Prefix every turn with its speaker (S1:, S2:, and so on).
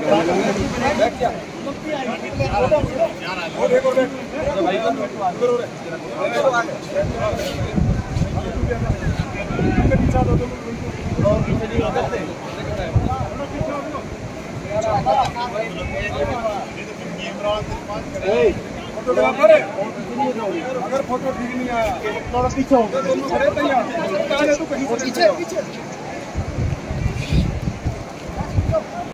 S1: अगर फोटो ठीक नहीं आया थोड़ा पीछे हो, दोनों खड़े तैयार, पीछे